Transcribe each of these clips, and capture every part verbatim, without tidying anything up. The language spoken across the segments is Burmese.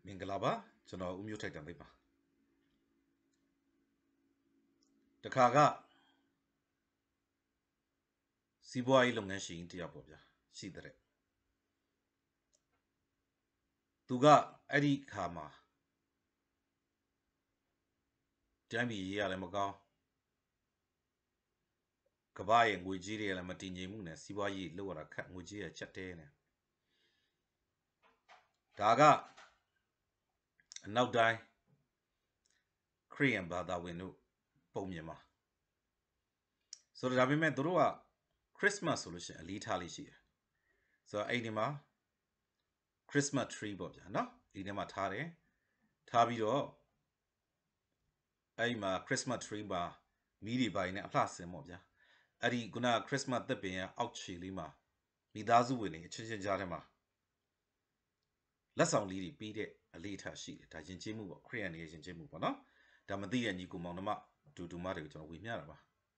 မင်္ဂလာပါကျွန်တော်ဦးမျိုးထိုက်တန်သိပါတခါကစီးပွားရေးလုပ်ငန်းရှင်တယောက်ပေါ့ဗျာရှိတဲ့သူကအဲ့ဒီခါမှာတိုင်းပြည်ရေးရလည်းမကောင်းကမ္ဘာရဲ့ငွေကြေးတွေလည်းမတည်ငြိမ်မှုနဲ့စီးပွားရေးလောက်ရတာခက်ငွေကြေးရချက်တဲနေဒါကအနောက်တိုင်းခရီးယန်ဘာသာဝင်တို့ပုံမြင်မှာဆိုတော့ဒါပေမဲ့သူတို့ကခရစ်စမတ်ဆိုလို့ရှိရင်အလေးထားလေးရှိတယ်ဆိုတော့အဲ့ဒီမှာ Christmas tree ပေါ့ဗျာနော်ဒီထဲမှာထားတယ်ထားပြီးတော့အဲ့ဒီမှာ Christmas tree မှာမီးတွေပိုင်းနဲ့အလှဆင်ပေါ့ဗျာအဲ့ဒီခုန Christmas သက်ပင်ရဲ့အောက်ခြေလေးမှာမိသားစုဝင်တွေအချင်းချင်းကြားထဲမှာလက်ဆောင်လေးတွေပေးတဲ့အလေးထားရှိတယ်ဒါယဉ်ကျေးမှုပေါ့ခရိယန်ရဲ့ယဉ်ကျေးမှုပေါ့နော်ဒါမသိတဲ့ညီကိုမောင်နှမဒူဒူမတွေကိုကျွန်တော်ဝေမျှတာပါ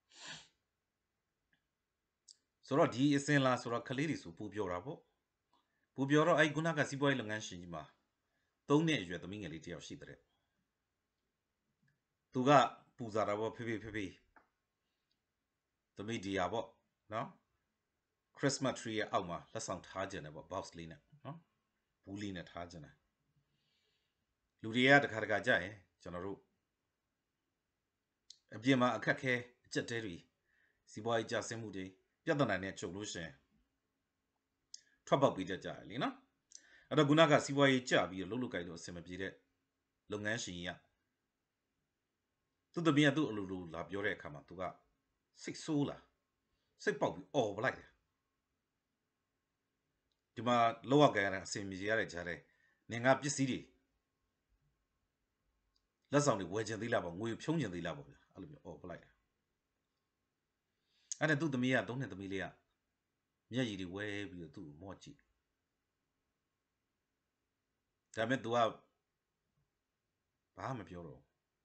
ဆိုတော့ဒီအစင်လာဆိုတော့ကလေးတွေဆိုပူပြောတာပေါ့ပူပြောတော့အဲ့ခုနကစီးပွားရေးလုပ်ငန်းရှင်ကြီးမှာသုံးနှစ်အရွယ်သမီးငယ်လေးတယောက်ရှိတဲ့သူကပူစားတာပေါ့ဖေးဖေးဖေးဖေးသမီးဒီယာပေါ့နော် Christmas tree ရဲ့အောက်မှာလက်ဆောင်ထားကြတယ်ပေါ့ box လေးနဲ့နော်ဘူးလေးနဲ့ထားကြတယ်လူတွေကတခါတခါကြရင်ကျွန်တော်တို့အပြင်မှာအခက်ခဲအကျက်တဲတွေစီးပွားရေးကျဆင်းမှုတွေပြဿနာနဲ့ချုပ်လို့ရှင်ထွက်ပေါက်ပေးတတ်ကြတယ်လीနော်အဲ့တော့ခုနကစီးပွားရေးကျပြီးတော့လှုပ်လှုပ်ကြိုက်လို့အဆင်မပြေတဲ့လုပ်ငန်းရှင်ကြီးကသူ့တပည့်ကသူ့အလိုလိုလာပြောတဲ့အခါမှာသူကစိတ်ဆိုးလာစိတ်ပေါက်ပြီးអော်ပလိုက်တယ်ဒီမှာလောက်ရကြရတဲ့အဆင်ပြေရတဲ့ကြားတဲ့နင်ကပစ္စည်းတွေလက်ဆောင်တွေဝယ်ချင်သေးလားပေါ့ငွေဖြုံးချင်သေးလားပေါ့ဗျာအဲ့လိုမျိုးអော်ပလိုက်တယ်အဲ့ဒါသူ့သမီးကသုံးနှစ်သမီးလေးကမျက်ရည်တွေဝဲပြီးတော့သူ့ကိုမော့ကြည့်ဒါပေမဲ့ तू ကဘာမှမပြောတော့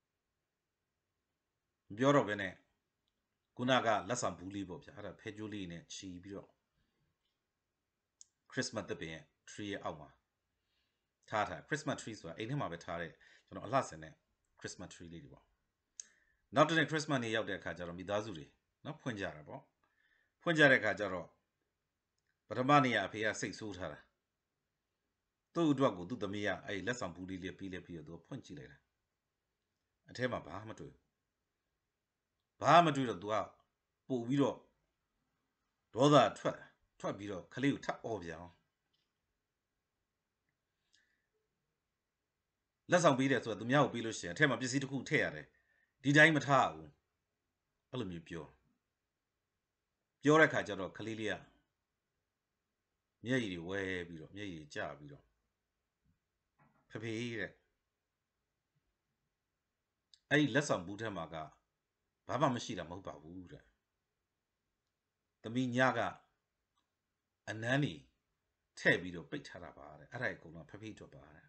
မပြောတော့ဘဲနဲ့ခုနကလက်ဆောင်ဘူးလေးပေါ့ဗျာအဲ့ဒါဖဲကြိုးလေးနဲ့ချီပြီးတော့ Christmas တပင်ရဲ့ tree ရဲ့အောက်မှာထားထား Christmas tree ဆိုတာအိမ်ထဲမှာပဲထားတဲ့ကျွန်တော်အလှဆင်တဲ့ Christmas tree လေးတွေပေါ့နောက်တစ်နေ့ Christmas နေ့ရောက်တဲ့အခါကျတော့မိသားစုတွေနော်ဖွင့်ကြတာပေါ့ဖွင့်ကြတဲ့အခါကျတော့ပထမနေ့ကအဖေကစိတ်ဆိုးထားတာသူ့အတွက်ကိုသူ့သမီးကအဲ့လက်ဆောင်ဘူးလေးလေးပြီးလဲပြီးတော့သူဖွင့်ကြည့်လိုက်တာအထဲမှာဘာမှမတွေ့ဘာမှမတွေ့တော့ तू ကပို့ပြီးတော့ဒေါသထွက်ထွက်ပြီးတော့ခလေးကိုထပ်អော်ပြန်အောင်လက်ဆောင်ပေးတယ်ဆိုတော့သူများကိုပေးလို့ရှိရင်အထက်မှာပစ္စည်းတစ်ခုထည့်ရတယ်ဒီတိုင်းမထားဘူးအဲ့လိုမျိုးပြောပြောတဲ့ခါကျတော့ခလေးလေးကမျက်ရည်တွေဝဲပြီးတော့မျက်ရည်ကျပြီးတော့ဖဖေးတဲ့အဲ့ဒီလက်ဆောင်ဘူးထဲမှာကဘာမှမရှိတာမဟုတ်ပါဘူးတဲ့သမီးညကအနမ်းနေထည့်ပြီးတော့ပိတ်ထားတာပါတဲ့အဲ့ဒါအကုန်လုံးဖဖေးထွက်ပါတဲ့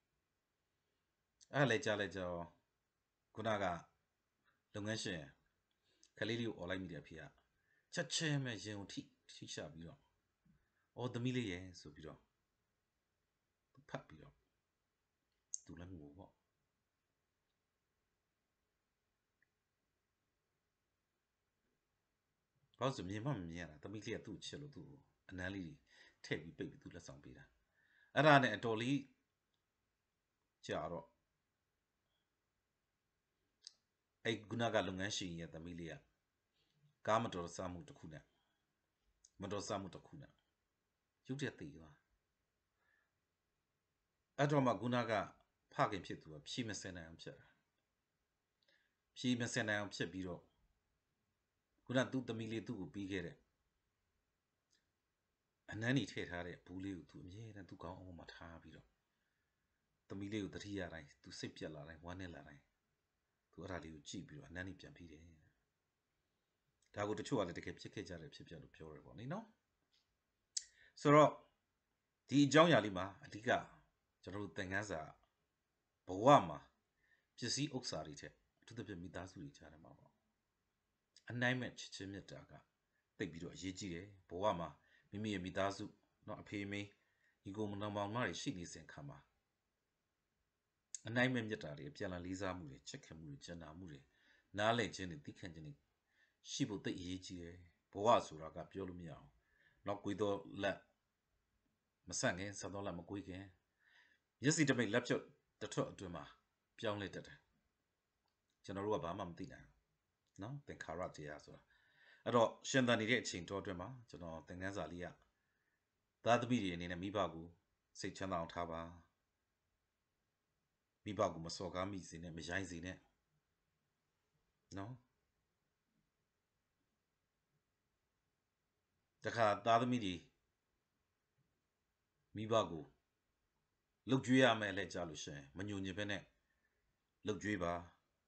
အဲ့လည်းကြားလိုက်ကြောခုနကလုပ်ငန်းရှင်ကလေးလေးကိုអော်လိုက်မိတယ်ဖေကချက်ချင်းပဲရင်ကိုထိထိချပြီးတော့အော်သမီးလေးရဲ့ဆိုပြီးတော့ဖတ်ပြီးတော့သူလည်းငိုပေါ့ဘာလို့ဆိုမြင်မှမမြင်ရတာသမီးလေးကသူ့ချစ်လို့သူ့ကိုအနမ်းလေးထည့်ပြီးပိတ်ပြီးသူလက်ဆောင်ပေးတာအဲ့ဒါနဲ့အတော်လေးကြာတော့အဲ့ခုနကလုပ်ငန်းရှင်ရဲ့သမီးလေးကကားမတော်ဆမှုတစ်ခုနဲ့မတော်ဆမှုတစ်ခုနဲ့ရုပ်တရက်သိသွားအဲ့တော့မှခုနကဖခင်ဖြစ်သူကဖြီးမစင်နိုင်အောင်ဖြစ်တာဖြီးမစင်နိုင်အောင်ဖြစ်ပြီးတော့ခုနသူ့သမီးလေးသူ့ကိုပြီးခဲ့တဲ့အနမ်းနေထည့်ထားတဲ့ဘူးလေးကိုသူအမြဲတမ်းသူ့ကောင်းအောင်မှထားပြီးတော့သမီးလေးကိုတတိယတိုင်းသူစိတ်ပြက်လာတိုင်းဝမ်းနဲ့လာတိုင်းသူအဲ့ဒါလေးကိုကြည့်ပြီးတော့အနမ်းနေပြန်ပြီးတယ်ဒါကိုတချို့ကလည်းတကယ်ဖြစ်ခဲ့ကြတယ်ဖြစ်ပြလို့ပြောရပေါ့နိနော်ဆိုတော့ဒီအကြောင်းအရာလေးမှာအဓိကကျွန်တော်တို့သင်ခန်းစာဘဝမှာပစ္စည်းဥစ္စာတွေထက်အထူးသဖြင့်မိသားစုတွေကြားထဲမှာပေါ့အနိုင်မဲ့ချစ်ချင်းမြတ်တာကတိတ်ပြီးတော့အရေးကြီးတယ်ဘဝမှာမိမိရဲ့မိသားစုเนาะအဖေမေညီကိုမနောင်မောင်မတွေရှိနေစဉ်ခါမှာအနိုင်မဲ့မြတ်တာတွေပြန်လာလေးစားမှုတွေချက်ခင်မှုတွေကျန်နာမှုတွေနားလည်ခြင်းတွေသိခံခြင်းတွေရှိဖို့သိအရေးကြီးတယ်ဘဝဆိုတာကပြောလို့မရအောင်နောက်ကွေးတော့လက်မဆန့်ခင်ဆက်တော့လက်မကွေးခင်မျက်စိတမိတ်လက်ပြုတ်တထွတ်အတွင်းမှာပြောင်းလဲတတ်တယ်ကျွန်တော်တို့ကဘာမှမသိနိုင်ဘူးနော်သင်္ခါရတရားဆိုတာအဲ့တော့ရှင်သန်နေတဲ့အချိန်တော်အတွင်းမှာကျွန်တော်သင်ခန်းစာလေးကသားသမီးတွေအနေနဲ့မိဘကိုစိတ်ချမ်းသာအောင်ထားပါမိဘကိုမစော်ကားမိစေနဲ့မရိုင်းစေနဲ့နော်တခါသားသမီးတွေမိဘကိုလှုပ်ကြွေးရမယ်လဲကြားလို့ရှင်မညှို့ညင်ပဲနဲ့လှုပ်ကြွေးပါ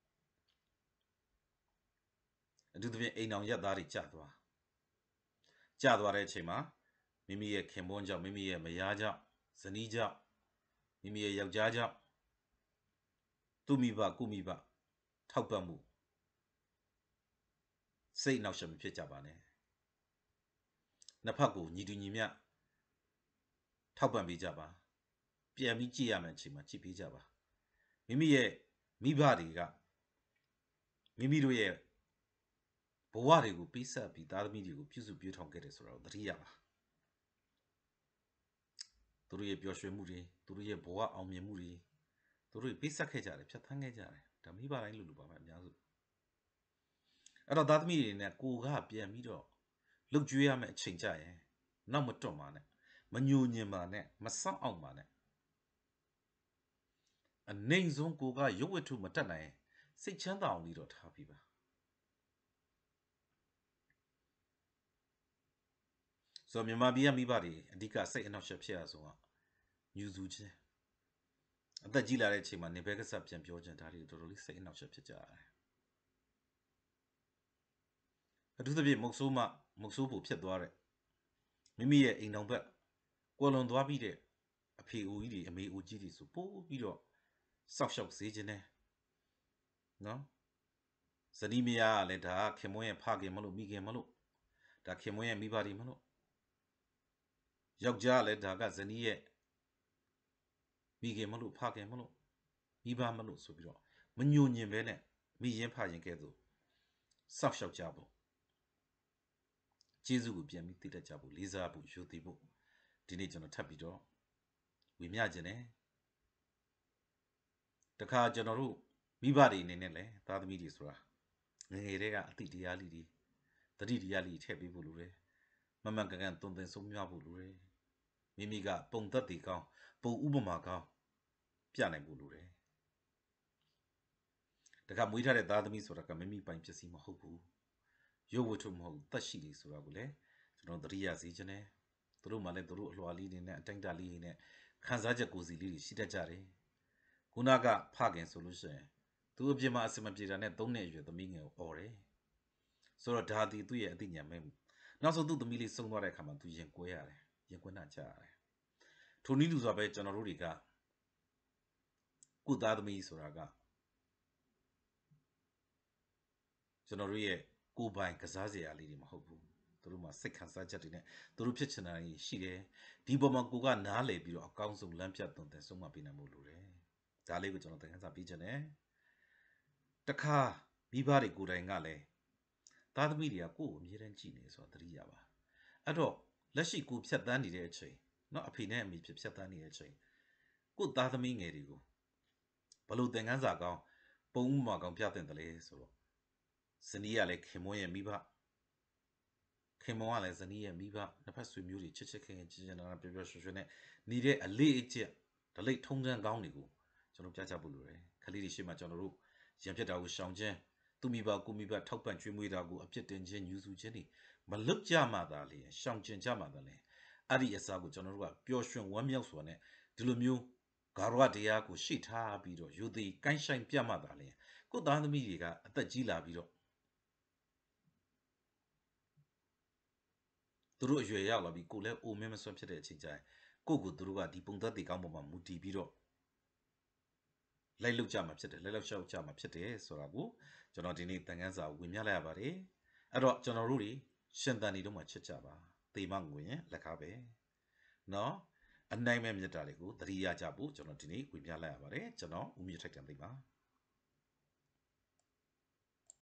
အထူးသဖြင့်အိမ်အောင်ရက်သားတွေကြာသွားကြာသွားတဲ့အချိန်မှာမိမိရဲ့ခင်ပွန်းကြောင့်မိမိရဲ့မယားကြောင့်ဇနီးကြောင့်မိမိရဲ့ယောက်ျားကြောင့်သူ့မိဘကိုမိဘထောက်ပံ့မှုစိတ်နှောက်ယှက်မဖြစ်ကြပါနဲ့နှစ်ဖက်ကိုညီတူညီမျှထောက်ပံ့ပေးကြပါပြန်ပြီးကြည့်ရမယ်အချိန်မှာကြည့်ပေးကြပါမိမိရဲ့မိဘတွေကမိမိတို့ရဲ့ဘဝတွေကိုပေးဆက်ပြီးသားသမီးတွေကိုပြုစုပြောင်းထောင်ခဲ့တယ်ဆိုတော့သတိရပါသူတို့ရဲ့ပျော်ရွှင်မှုတွေသူတို့ရဲ့ဘဝအောင်မြင်မှုတွေသူတို့ပေးဆက်ခဲ့ကြတယ်ဖြတ်သန်းခဲ့ကြတယ်ဒါမိဘတိုင်းလူလူပါပဲအများစုအဲ့တော့သားသမီးတွေနဲ့ကိုကပြန်ပြီးတော့လှုပ်ကြွေးရမယ်အချိန်ကြရင်နောက်မတွန့်ပါနဲ့မညှို့ညင်ပါနဲ့မစောင့်အောင်ပါနဲ့အနေဆုံးကိုကရုပ်ဝတ္ထုမတက်နိုင်စိတ်ချမ်းသာအောင်လေးတော့ထားပြီးပါဆိုတော့မြန်မာပြည်ကမိဘတွေအဓိကစိတ်အနှောက်အယှက်ဖြစ်ရဆုံးကညူစုခြင်းအသက်ကြီးလာတဲ့အချိန်မှာနေဘဲကစားပြန်ပြောခြင်းဒါတွေတော်တော်လေးစိတ်အနှောက်အယှက်ဖြစ်ကြရတယ်အထူးသဖြင့်မုတ်ဆိုးမှမုတ်ဆိုးဖို့ဖြစ်သွားတဲ့မိမိရဲ့အိမ်တော်ဘက်ကွယ်လွန်သွားပြီးတဲ့အဖေအိုကြီးတွေအမေအိုကြီးတွေဆိုပိုးပြီးတော့စောက်ရှောက်စေခြင်းနဲ့နော်ဇနီးမယားကလည်းဒါခင်မွန်းရဲ့ဖခင်မလို့မိခင်မလို့ဒါခင်မွန်းရဲ့မိဘတွေမလို့ယောက်ျားလည်းဒါကဇနီးရဲ့မိခင်မလို့ဖခင်မလို့မိဘမလို့ဆိုပြီးတော့မညှို့ညင်ပဲနဲ့မိရင်ဖရင်ကဲသို့စောက်ရှောက်ကြဖို့ကျေးဇူးကိုပြန်ပြီးသိတတ်ကြဖို့လေးစားဖို့ယူသိဖို့ဒီနေ့ကျွန်တော်ထပ်ပြီးတော့ဝေမျှခြင်းနဲ့တခါကျွန်တော်တို့မိဘတွေအနေနဲ့လည်းသားသမီးတွေဆိုတာငငယ်တွေကအတိတရားလေးတွေတတိတရားလေးထည့်ပေးဖို့လိုတယ်မမှန်ကန်ကန်တုံသင်ဆုံးမြဖို့လိုတယ်မိမိကပုံသက်တည်ကောင်းပုံဥပမာကောင်းပြနိုင်ဖို့လိုတယ်တခါမွေးထားတဲ့သားသမီးဆိုတာကမိမိပိုင်ပစ္စည်းမဟုတ်ဘူးရုပ်ဝတ္ထုမဟုတ်သက်ရှိလေးဆိုတာကိုလည်းကျွန်တော်သတိရစေခြင်းနဲ့သူတို့မှလည်းသူတို့အလွှာလေးတွေနဲ့အတိုင်းတာလေးတွေနဲ့ခံစားချက်ကိုယ်စီလေးတွေရှိတတ်ကြတယ်ခုနကဖခင်ဆိုလို့ရှိရင်သူအပြင်မှာအစမပြေတာနဲ့သုံးနှစ်အရွယ်သမီးငယ်ကိုអော်တယ်ဆိုတော့ဒါဒီသူ့ရဲ့အသိဉာဏ်မဲ့မှုနောက်ဆုံးသူ့သမီးလေးဆုံးသွားတဲ့အခါမှာသူရင်ကွဲရတယ်ရင်ကွဲနှံ့ကြရတယ်ထိုနည်းတူစွာပဲကျွန်တော်တို့တွေကကုသားသမီးဆိုတာကကျွန်တော်တို့ရဲ့ကိုယ်ပိုင်ကစားစရာလေးတွေမဟုတ်ဘူးသူတို့မှာစိတ်ခံစားချက်တွေနဲ့သူတို့ဖြစ်ချင်တာတွေရှိတယ်ဒီပုံမှာကိုကနားလည်ပြီးတော့အကောင်းဆုံးလမ်းပြသွန်သင်ဆုံးမပေးနိုင်ဖို့လိုတယ်ဒါလေးကိုကျွန်တော်သင်ခန်းစာပေးချင်တယ်တခါမိဘတွေကိုယ်တိုင်ကလည်းသားသမီးတွေကကိုယ့်ကိုအမြဲတမ်းကြည့်နေဆိုတာသတိရပါအဲ့တော့လက်ရှိကိုဖြတ်တန်းနေတဲ့အချိန်เนาะအဖေနဲ့အမေဖြစ်ဖြတ်တန်းနေတဲ့အချိန်ကိုသားသမီးငယ်တွေကိုဘလို့သင်ခန်းစာကောင်းပုံဥမာကောင်းပြသင့်တယ်လေဆိုတော့ဇနီးကလည်းခင်မွန်းရဲ့မိဘခင်မွန်းကလည်းဇနီးရဲ့မိဘနှစ်ဖက်ဆွေမျိုးတွေချစ်ချစ်ခင်ခင်ချစ်ချင်နာနာပျော်ပျော်ရွှင်ရွှင်နဲ့နေတဲ့အလေးအကျက်ဒလိတ်ထုံးတမ်းကောင်းတွေကိုကျွန်တော်ပြချဖို့လိုတယ်ခလေးတွေရှေ့မှာကျွန်တော်တို့ရံပြတ်တာကိုရှောင်ခြင်းသူမိဘကိုမိဘထောက်ပံ့ကျွေးမွေးတာကိုအပြစ်တင်ခြင်းညှူးဆူခြင်းတွေမလွတ်ကြမှသာလေရှောင်ကျင်ကြမှသာလေအဲ့ဒီအစားကိုကျွန်တော်တို့ကပျော်ရွှင်ဝမ်းမြောက်စွာနဲ့ဒီလိုမျိုးဂါရဝတရားကိုရှေ့ထားပြီးတော့ယူသည်ကိုင်းဆိုင်ပြမှသာလေကိုသားသမီးတွေကအသက်ကြီးလာပြီးတော့သူတို့အရွယ်ရောက်လာပြီးကိုလည်းအိုမင်းမစွန့်ဖြစ်တဲ့အချိန်ကျရင်ကိုကိုသူတို့ကဒီပုံသက်တည်ကောင်းပေါ်မှာမူတည်ပြီးတော့လိုက်လောက်ကြမှာဖြစ်တယ်လိုက်လောက်ရှောက်ကြမှာဖြစ်တယ်ဆိုတာကိုကျွန်တော်ဒီနေ့သင်ခန်းစာဝင်မြလိုက်ရပါတယ်အဲ့တော့ကျွန်တော်တို့တွေရှင်သန်နေတော့မှချစ်ကြပါသေမငွေရင်လက်ကားပဲเนาะအနိုင်မဲ့မြတ်တာတွေကိုသတိရကြဖို့ကျွန်တော်ဒီနေ့ဝေမျှလိုက်ရပါတယ်ကျွန်တော်ဦးမြင့်ထိုက်တန်သိပါ